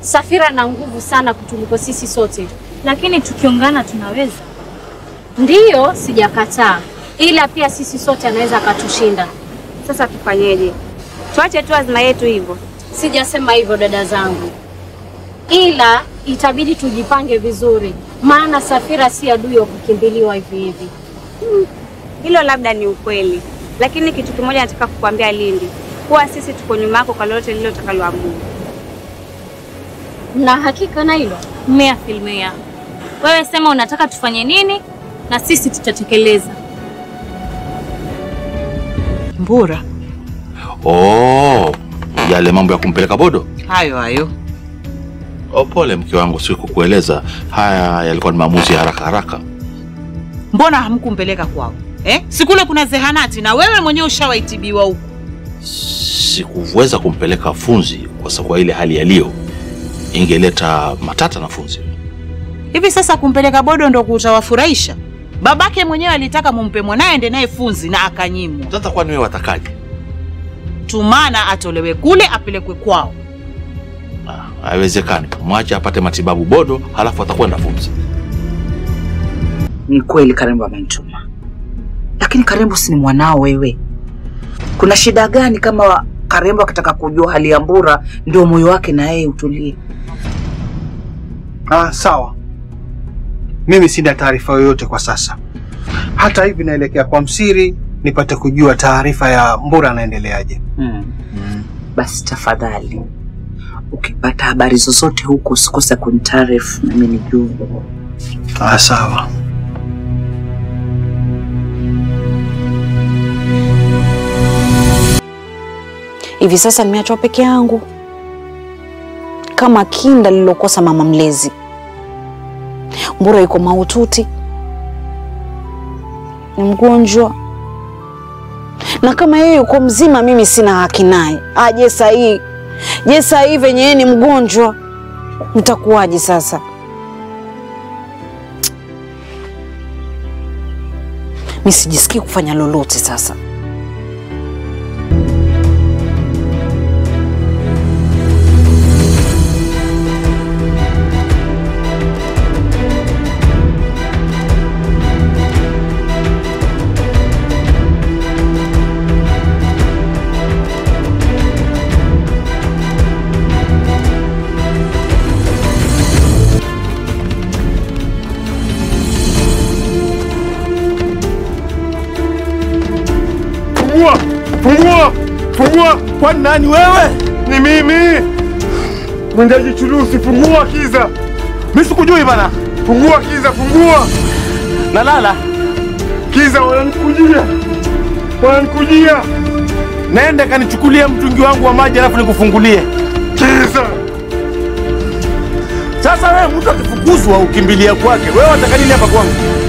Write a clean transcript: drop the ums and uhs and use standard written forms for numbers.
Safira na nguvu sana kutuliko sisi sote. Lakini tukiungana tunaweza. Ndiyo, sijakataa. Ila pia sisi sote anaweza akatushinda. Sasa tufanyeje? Tuache tu azma yetu hivyo? Sijasema hivyo dada zangu. Ila itabidi tujipange vizuri. Maana Safira si adui wa kukimbiliwa hivi hivi. Hilo labda ni ukweli. Lakini kitu kimoja nataka kukuambia Lindi. Kuwa sisi tuko nyuma yako kwa lolote lile utakaloamua. Na hakika na hilo? Mea filmea. Wewe sema unataka tufanye nini na sisi tutatekeleza. Mbura. Yale mambo ya kumpeleka Bodo? Hayo. Pole mke wangu, sikukueleza. Haya yalikuwa ni maamuzi haraka. Mbona hamkumpeleka kwao? Sikule kuna zehanati na wewe mwenyewe ushawaitibiwa huko. Sikuweza kumpeleka Funzi kwa sababu ile hali yalio ingeleta matata na Funzi. Hivi sasa kumpeleka Bodo ndo kutawafurahisha? Babake mwenyewe alitaka mumpe mwanae ende naye Funzi na akanyimwa. Sasa kwani wewe watakaje? Tumana atolewe kule apelekwe kwao. Haiwezekani. Mwache apate matibabu Bodo halafu atakwenda Funzi. Ni kweli Karembo amenituma. Lakini Karembo si ni mwanao wewe. Kuna shida gani kama Karembo akitaka kujua hali ya Mbura ndio moyo wake na yeye utulie? Sawa. Mimi sina taarifa yoyote kwa sasa. Hata hivi naelekea kwa msiri nipate kujua taarifa ya Mbura anaendeleaje. Basi tafadhali ukipata habari zozote huko usikose kunitaarifu na mimi nijue. Sawa. Hivi sasa nimeachwa peke yangu kama kinda lilokosa mama mlezi. Mbura yuko mahututi, ni mgonjwa, na kama yeye yuko mzima mimi sina haki naye. Je sahi venye yeye ni mgonjwa nitakuwaje sasa? Mimi sijisikii kufanya lolote sasa. Fungua! Kwa nani wewe? Ni mimi. Mwendaji Chulusi, fungua Kiza. Mimi sikujui bana. Fungua Kiza, fungua. Nalala. Kiza wananikujia. Nenda kanichukulia mtungi wangu wa maji alafu nikufungulie. Kiza. Sasa wewe mtu akifukuzwa ukimbilia kwake. Wewe unataka nini hapa kwangu?